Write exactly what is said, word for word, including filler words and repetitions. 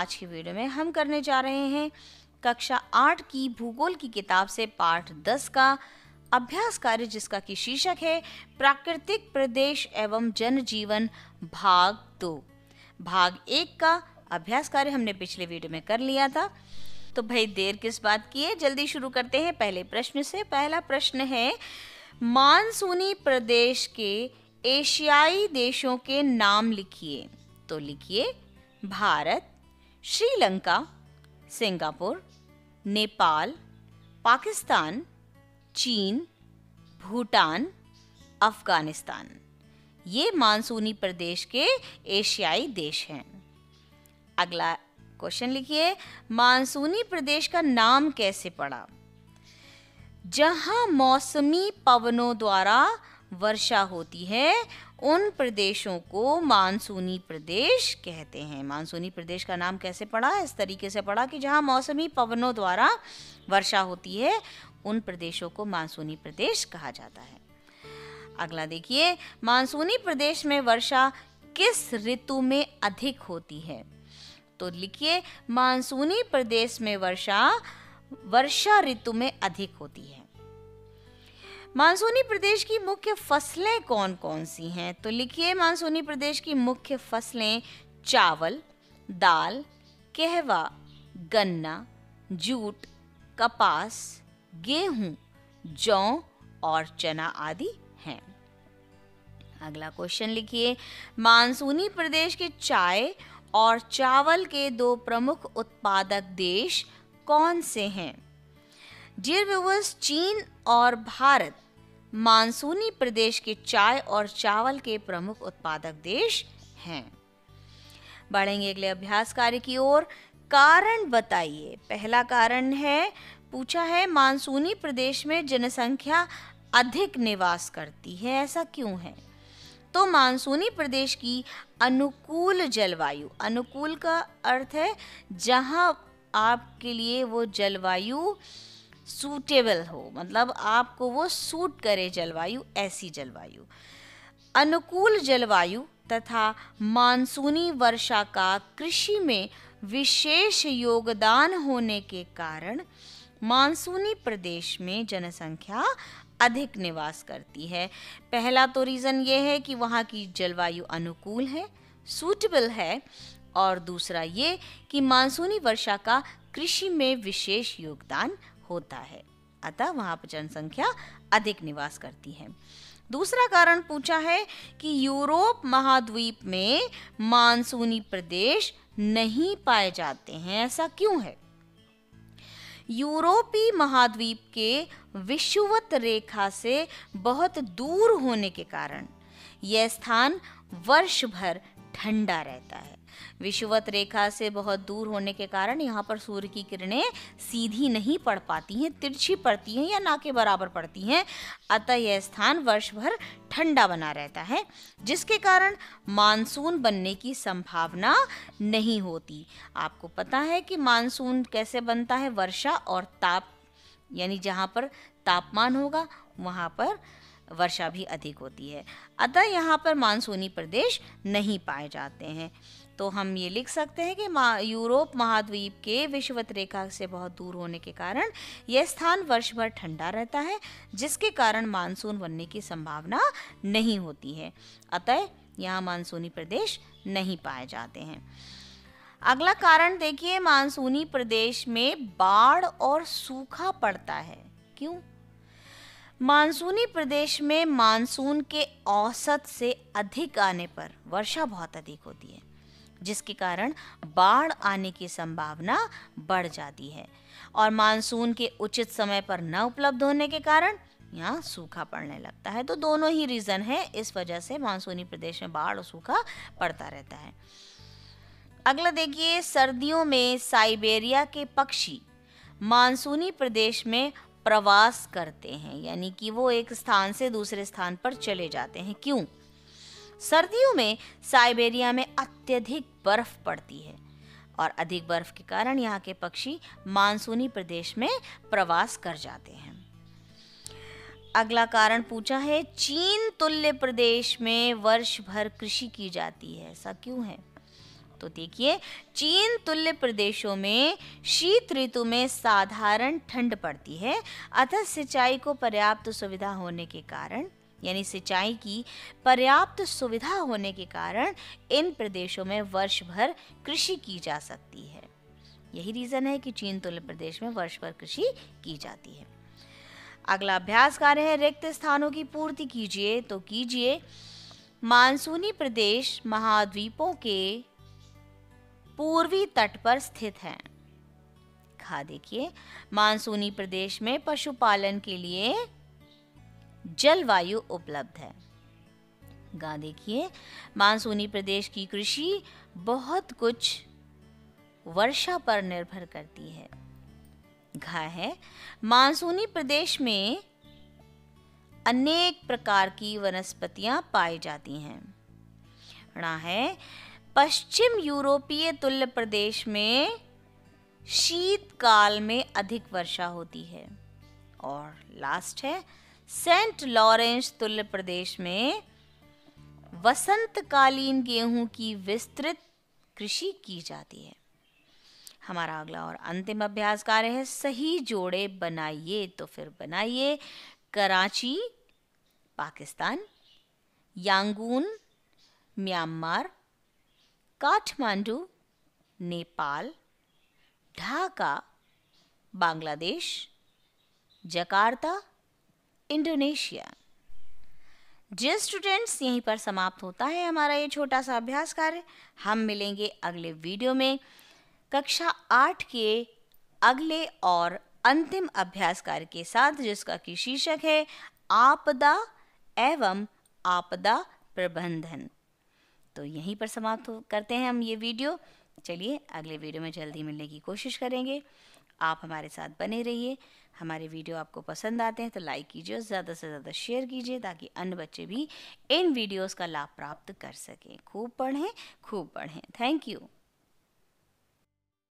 आज की वीडियो में हम करने जा रहे हैं कक्षा आठ की भूगोल की किताब से पाठ दस का अभ्यास कार्य, जिसका की शीर्षक है प्राकृतिक प्रदेश एवं जनजीवन भाग दो। भाग एक का अभ्यास कार्य हमने पिछले वीडियो में कर लिया था, तो भाई देर किस बात की है, जल्दी शुरू करते हैं पहले प्रश्न से। पहला प्रश्न है, मानसूनी प्रदेश के एशियाई देशों के नाम लिखिए। तो लिखिए भारत, श्रीलंका, सिंगापुर, नेपाल, पाकिस्तान, चीन, भूटान, अफगानिस्तान। ये मानसूनी प्रदेश के एशियाई देश हैं। अगला क्वेश्चन लिखिए, मानसूनी प्रदेश का नाम कैसे पड़ा? जहां मौसमी पवनों द्वारा वर्षा होती है उन प्रदेशों को मानसूनी प्रदेश कहते हैं। मानसूनी प्रदेश का नाम कैसे पड़ा? इस तरीके से पड़ा कि जहां मौसमी पवनों द्वारा वर्षा होती है उन प्रदेशों को मानसूनी प्रदेश कहा जाता है। अगला देखिए, मानसूनी प्रदेश में वर्षा किस ऋतु में अधिक होती है? तो लिखिए मानसूनी प्रदेश में वर्षा वर्षा ऋतु में अधिक होती है। मानसूनी प्रदेश की मुख्य फसलें कौन कौन सी हैं? तो लिखिए मानसूनी प्रदेश की मुख्य फसलें चावल, दाल, कहवा, गन्ना, जूट, कपास, गेहूं, जौ और चना आदि हैं। अगला क्वेश्चन लिखिए, मानसूनी प्रदेश के चाय और चावल के दो प्रमुख उत्पादक देश कौन से हैं? डियर व्यूअर्स, चीन और भारत मानसूनी प्रदेश के चाय और चावल के प्रमुख उत्पादक देश हैं। बढ़ेंगे अगले अभ्यास कार्य की ओर। कारण बताइए। पहला कारण है, पूछा है मानसूनी प्रदेश में जनसंख्या अधिक निवास करती है, ऐसा क्यों है? तो मानसूनी प्रदेश की अनुकूल जलवायु, अनुकूल का अर्थ है जहां आपके लिए वो जलवायु सूटेबल हो, मतलब आपको वो सूट करे जलवायु, ऐसी जलवायु। अनुकूल जलवायु तथा मानसूनी वर्षा का कृषि में विशेष योगदान होने के कारण मानसूनी प्रदेश में जनसंख्या अधिक निवास करती है। पहला तो रीज़न ये है कि वहाँ की जलवायु अनुकूल है, सूटेबल है, और दूसरा ये कि मानसूनी वर्षा का कृषि में विशेष योगदान होता है, अतः वहाँ पर जनसंख्या अधिक निवास करती है। दूसरा कारण पूछा है कि यूरोप महाद्वीप में मानसूनी प्रदेश नहीं पाए जाते हैं, ऐसा क्यों है? यूरोपीय महाद्वीप के विषुवत रेखा से बहुत दूर होने के कारण यह स्थान वर्ष भर ठंडा रहता है। विषुवत रेखा से बहुत दूर होने के कारण यहाँ पर सूर्य की किरणें सीधी नहीं पड़ पाती हैं, तिरछी पड़ती हैं या ना के बराबर पड़ती हैं, अतः यह स्थान वर्ष भर ठंडा बना रहता है, जिसके कारण मानसून बनने की संभावना नहीं होती। आपको पता है कि मानसून कैसे बनता है? वर्षा और ताप, यानी जहाँ पर तापमान होगा वहाँ पर वर्षा भी अधिक होती है, अतः यहाँ पर मानसूनी प्रदेश नहीं पाए जाते हैं। तो हम ये लिख सकते हैं कि यूरोप महाद्वीप के विषुवत रेखा से बहुत दूर होने के कारण यह स्थान वर्ष भर ठंडा रहता है, जिसके कारण मानसून बनने की संभावना नहीं होती है, अतः यहाँ मानसूनी प्रदेश नहीं पाए जाते हैं। अगला कारण देखिए, मानसूनी प्रदेश में बाढ़ और सूखा पड़ता है, क्यों? मानसूनी प्रदेश में मानसून के औसत से अधिक आने पर वर्षा बहुत अधिक होती है, जिसके कारण बाढ़ आने की संभावना बढ़ जाती है, और मानसून के उचित समय पर न उपलब्ध होने के कारण यहाँ सूखा पड़ने लगता है। तो दोनों ही रीज़न है, इस वजह से मानसूनी प्रदेश में बाढ़ और सूखा पड़ता रहता है। अगला देखिए, सर्दियों में साइबेरिया के पक्षी मानसूनी प्रदेश में प्रवास करते हैं, यानी कि वो एक स्थान से दूसरे स्थान पर चले जाते हैं, क्यों? सर्दियों में साइबेरिया में अत्यधिक बर्फ पड़ती है, और अधिक बर्फ के कारण यहाँ के पक्षी मानसूनी प्रदेश में प्रवास कर जाते हैं। अगला कारण पूछा है, चीन तुल्य प्रदेश में वर्ष भर कृषि की जाती है, ऐसा क्यों है? तो देखिए, चीन तुल्य प्रदेशों में शीत ऋतु में साधारण ठंड पड़ती है, अतः सिंचाई को पर्याप्त सुविधा होने के कारण यानी सिंचाई की पर्याप्त सुविधा होने के कारण इन प्रदेशों में वर्ष भर कृषि की जा सकती है। यही रीजन है कि चीन तुल्य प्रदेश में वर्ष भर कृषि की जाती है। अगला अभ्यास कार्य है रिक्त स्थानों की पूर्ति कीजिए। तो कीजिए, मानसूनी प्रदेश महाद्वीपों के पूर्वी तट पर स्थित हैं। खा देखिए, मानसूनी प्रदेश में पशुपालन के लिए जलवायु उपलब्ध है। गा देखिए, मानसूनी प्रदेश की कृषि बहुत कुछ वर्षा पर निर्भर करती है। घा है, मानसूनी प्रदेश में अनेक प्रकार की वनस्पतियां पाई जाती हैं। णा है, पश्चिम यूरोपीय तुल्य प्रदेश में शीतकाल में अधिक वर्षा होती है। और लास्ट है, सेंट लॉरेंस तुल्य प्रदेश में वसंतकालीन गेहूं की विस्तृत कृषि की जाती है। हमारा अगला और अंतिम अभ्यास कार्य है सही जोड़े बनाइए। तो फिर बनाइए, Karachi Pakistan, Yangon Myanmar, Kathmandu Nepal, Dhaka Bangladesh, Jakarta Indonesia. जी स्टूडेंट्स, यहीं पर समाप्त होता है हमारा ये छोटा सा अभ्यास कार्य। हम मिलेंगे अगले वीडियो में कक्षा आठ के अगले और अंतिम अभ्यास कार्य के साथ, जिसका कि शीर्षक है आपदा एवं आपदा प्रबंधन। तो यहीं पर समाप्त करते हैं हम ये वीडियो। चलिए, अगले वीडियो में जल्दी मिलने की कोशिश करेंगे। आप हमारे साथ बने रहिए। हमारे वीडियो आपको पसंद आते हैं तो लाइक कीजिए और ज़्यादा से ज़्यादा शेयर कीजिए, ताकि अन्य बच्चे भी इन वीडियोस का लाभ प्राप्त कर सकें। खूब पढ़ें, खूब पढ़ें। Thank you.